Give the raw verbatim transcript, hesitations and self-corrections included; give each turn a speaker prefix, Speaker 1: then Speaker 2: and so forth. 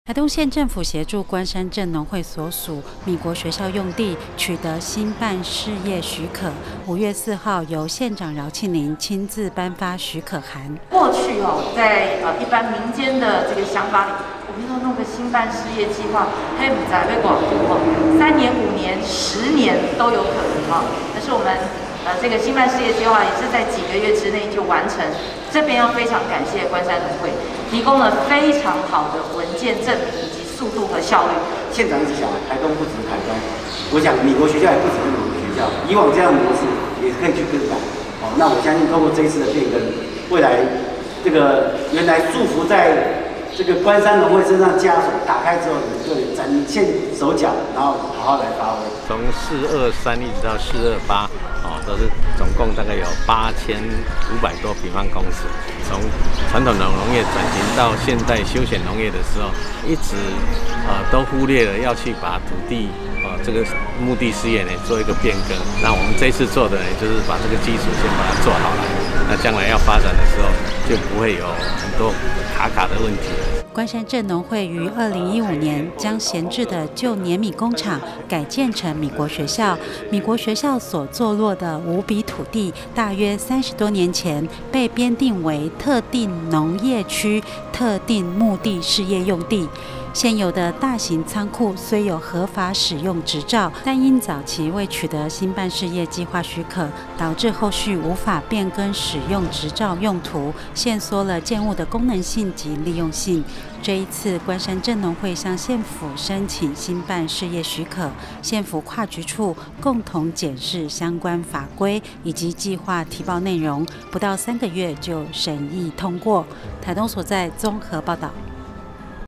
Speaker 1: 台东县政府协助关山镇农会所属米国学校用地取得新办事业许可，五月四号由县长饶庆林亲自颁发许可函。
Speaker 2: 过去哦，在呃一般民间的这个想法里，我们说弄个新办事业计划，还有在被广度哦，三年、五年、十年都有可能哈。但是我们呃这个新办事业计划也是在几个月之内就完成。这边要非常感谢关山农会提供了非常好的文件证明以及速度和效率。
Speaker 3: 县长一直想，台东不止台东，我想米国学校也不止米国学校，以往这样的模式也可以去更改。哦，那我相信通过这一次的变更，未来这个原来束缚在这个关山农会身上枷锁打开之后，你就展现手脚，然后好好来发挥。
Speaker 4: 从四二三一直到四二八，哦，都是总共大概有八千五百多平方公尺。从传统的农业转型到现代休闲农业的时候，一直呃都忽略了要去把土地呃这个目的事业呢做一个变更。那我们这次做的呢，就是把这个基础先把它做好了，那将来要发展的时候就不会有很多卡卡的问题。
Speaker 1: 关山镇农会于二零一五年将闲置的旧碾米工厂改建成米国学校。米国学校所坐落的五笔土地，大约三十多年前被编定为特定农业区、特定目的事业用地。现有的大型仓库虽有合法使用执照，但因早期未取得新办事业计划许可，导致后续无法变更使用执照用途，限缩了建物的功能性及利用性。这一次，关山镇农会向县府申请新办事业许可，县府跨局处共同检视相关法规以及计划提报内容，不到三个月就审议通过。台东所在综合报道。